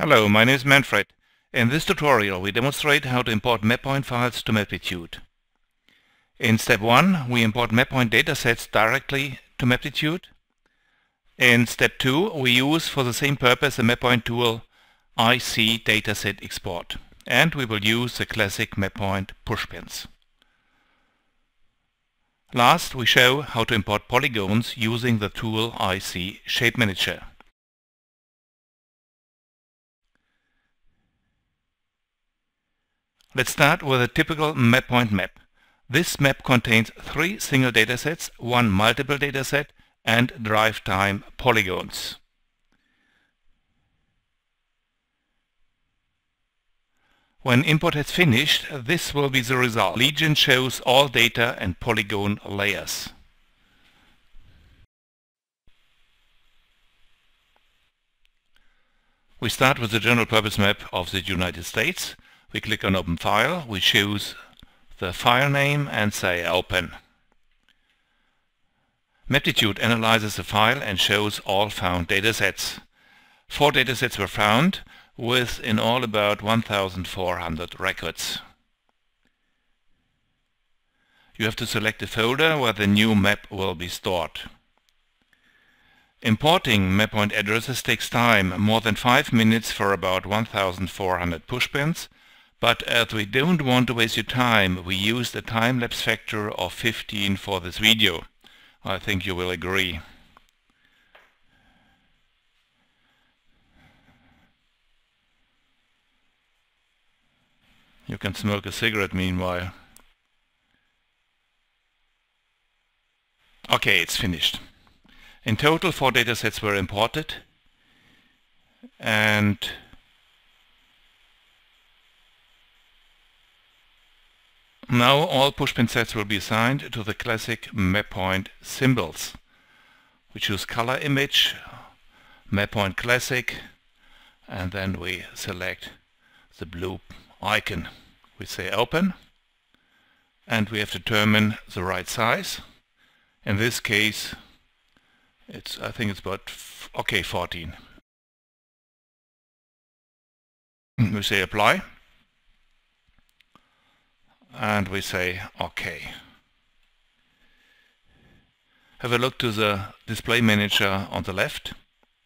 Hello, my name is Manfred. In this tutorial we demonstrate how to import MapPoint files to Maptitude. In step 1 we import MapPoint datasets directly to Maptitude. In step 2 we use for the same purpose the MapPoint tool IC-DatasetExport, and we will use the classic MapPoint PushPins. Last we show how to import polygons using the tool IC-ShapeManager. Let's start with a typical MapPoint map. This map contains 3 single datasets, 1 multiple dataset, and drive time polygons. When import has finished, this will be the result. Legend shows all data and polygon layers. We start with the general purpose map of the United States. We click on Open File, we choose the file name and say Open. Maptitude analyzes the file and shows all found datasets. 4 datasets were found, with in all about 1,400 records. You have to select a folder where the new map will be stored. Importing MapPoint addresses takes time, more than 5 minutes for about 1,400 pushpins. But as we don't want to waste your time, we use the time-lapse factor of 15 for this video. I think you will agree. You can smoke a cigarette meanwhile. Okay, it's finished. In total 4 datasets were imported, and now all pushpin sets will be assigned to the classic MapPoint symbols. We choose color image, MapPoint classic, and then we select the blue icon. We say open, and we have to determine the right size. In this case I think it's about 14. We say apply, and we say OK. Have a look to the display manager on the left.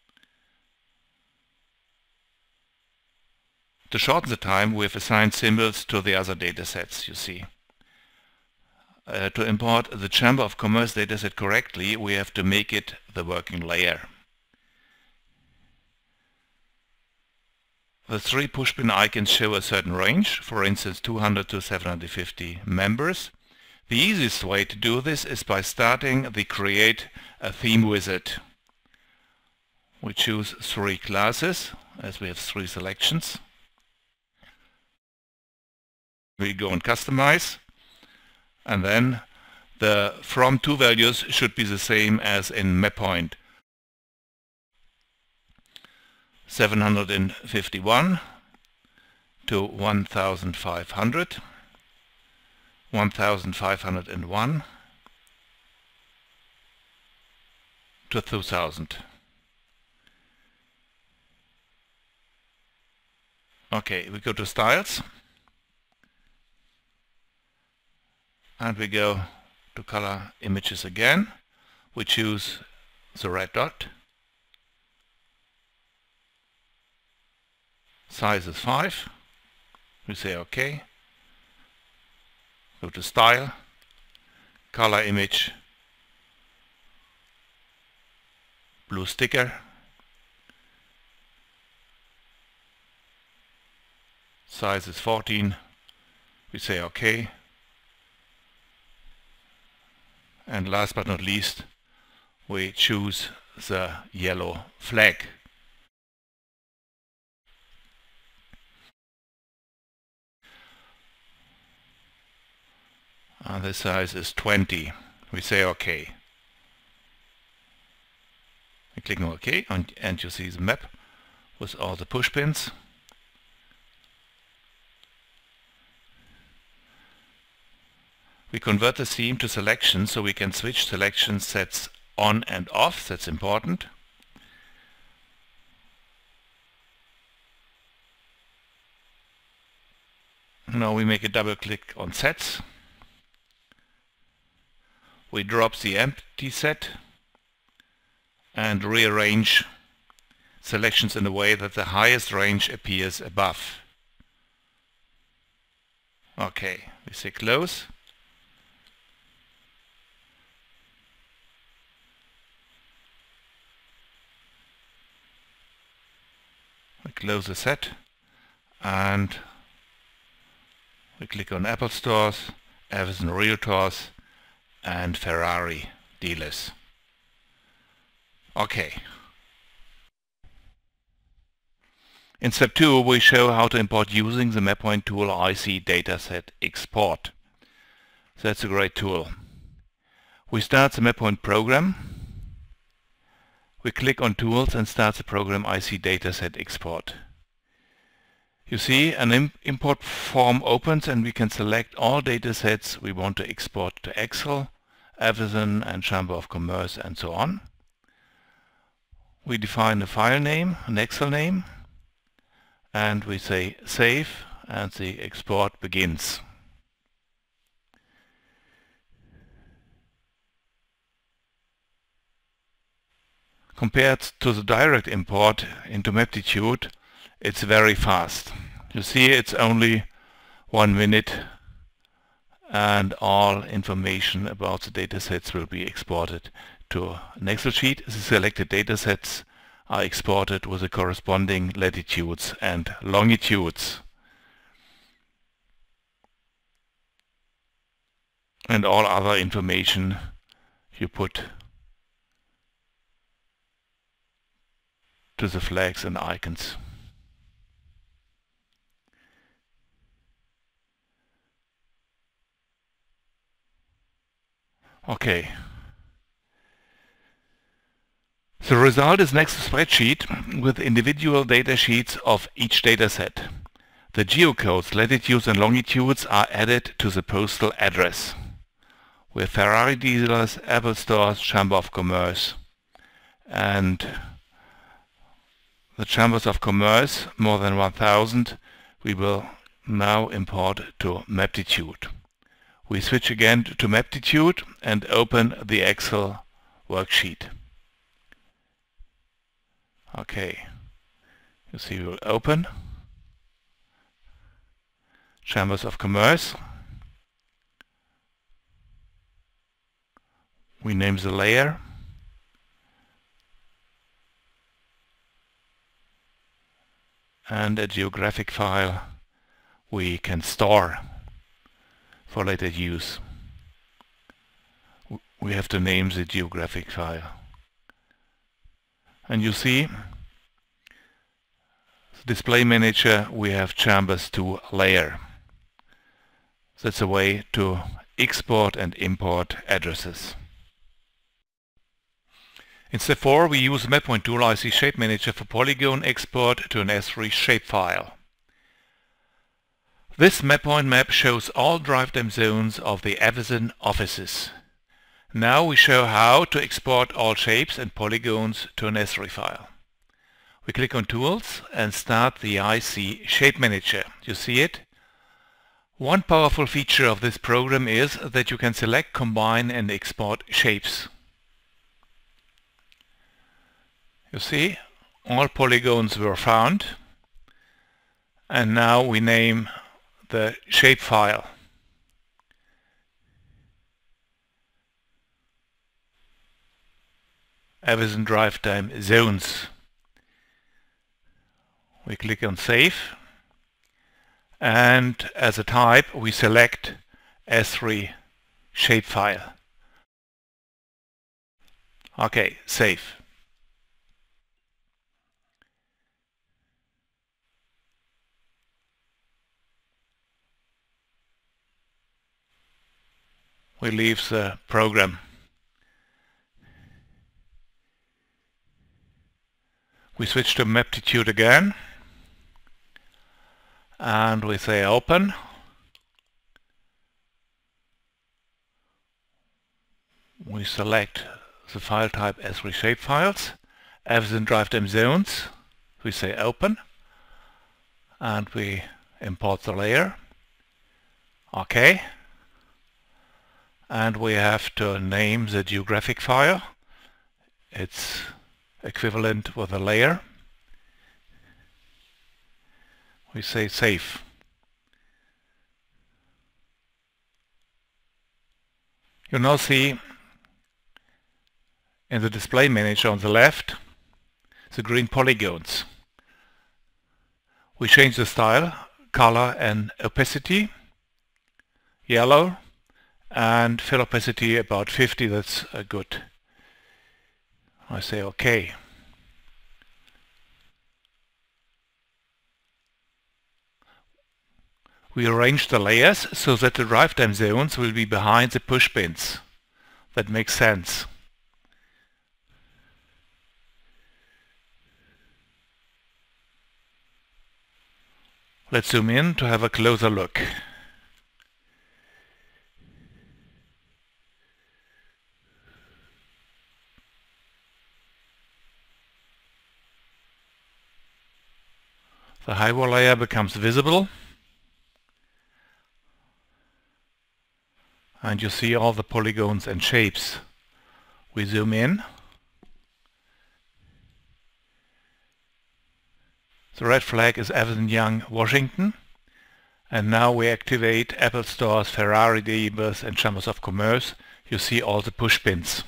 To shorten the time, we have assigned symbols to the other datasets, you see. To import the Chamber of Commerce dataset correctly, we have to make it the working layer. The 3 pushpin icons show a certain range, for instance 200 to 750 members. The easiest way to do this is by starting the Create a Theme wizard. We choose 3 classes, as we have 3 selections. We go on Customize, and then the from to values should be the same as in MapPoint. 751 to 1,500, 1,501 to 2,000. Okay, we go to Styles, and we go to Color Images again. We choose the red dot. Size is 5. We say OK. Go to Style, Color Image, Blue Sticker. Size is 14. We say OK. And last but not least, we choose the yellow flag. And the size is 20. We say OK. We click on OK, and you see the map with all the pushpins. We convert the theme to selection so we can switch selection sets on and off. That's important. Now we make a double click on sets. We drop the empty set and rearrange selections in a way that the highest range appears above. Okay, we say close. We close the set and we click on Apple stores, Amazon Realtors and Ferrari dealers. Okay. In step 2 we show how to import using the MapPoint tool IC-DatasetExport. That's a great tool. We start the MapPoint program. We click on Tools and start the program IC-DatasetExport. You see an import form opens and we can select all datasets we want to export to Excel, Amazon and Chamber of Commerce and so on. We define a file name, an Excel name, and we say save and the export begins. Compared to the direct import into Maptitude, it's very fast. You see it's only 1 minute and all information about the datasets will be exported to an Excel sheet. The selected datasets are exported with the corresponding latitudes and longitudes. And all other information you put to the flags and icons. Okay. The result is next spreadsheet with individual data sheets of each dataset. The geocodes, latitudes and longitudes are added to the postal address. We have Ferrari dealers, Apple stores, Chamber of Commerce, and the Chambers of Commerce, more than 1000, we will now import to Maptitude. We switch again to Maptitude and open the Excel worksheet. Okay, you see we'll open Chambers of Commerce. We name the layer. And a geographic file we can store for later use. We have to name the geographic file. And you see, the display manager, we have chambers to layer. That's a way to export and import addresses. In step 4 we use the MapPoint tool IC-ShapeManager for polygon export to an S3 shapefile. This MapPoint map shows all drive time zones of the Amazon offices. Now we show how to export all shapes and polygons to an S3 file. We click on Tools and start the IC-ShapeManager. You see it? One powerful feature of this program is that you can select, combine and export shapes. You see, all polygons were found, and now we name the shapefile. Amazon drive time zones. We click on Save, and as a type we select S3 shapefile. Okay, save. We leave the program. We switch to Maptitude again and we say open. We select the file type S3 shapefiles, Amazon drive time zones. We say open and we import the layer. Okay. And we have to name the geographic file. It's equivalent with a layer. We say save. You now see in the display manager on the left the green polygons. We change the style, color and opacity, yellow, and fill opacity about 50, that's good. I say OK. We arrange the layers so that the drive time zones will be behind the push pins. That makes sense. Let's zoom in to have a closer look. The highwall layer becomes visible. And you see all the polygons and shapes. We zoom in. The red flag is Everton Young, Washington. And now we activate Apple Stores, Ferrari dealers and Chambers of Commerce. You see all the push pins.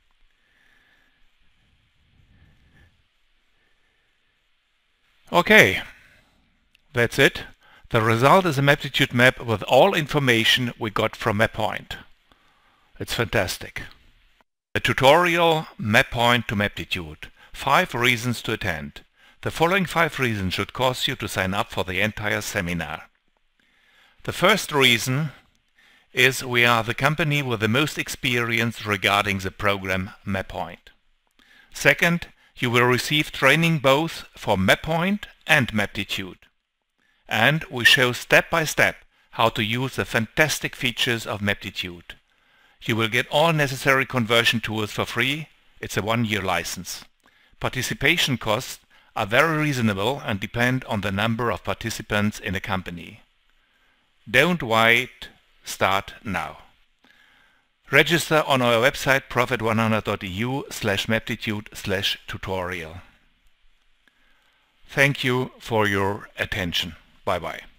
Okay, that's it. The result is a Maptitude map with all information we got from MapPoint. It's fantastic. A tutorial MapPoint to Maptitude. 5 reasons to attend. The following 5 reasons should cause you to sign up for the entire seminar. The first reason is we are the company with the most experience regarding the program MapPoint. Second, you will receive training both for MapPoint and Maptitude. And we show step by step how to use the fantastic features of Maptitude. You will get all necessary conversion tools for free. It's a 1-year license. Participation costs are very reasonable and depend on the number of participants in a company. Don't wait, start now. Register on our website profit100.eu/maptitude/tutorial. Thank you for your attention. Bye bye.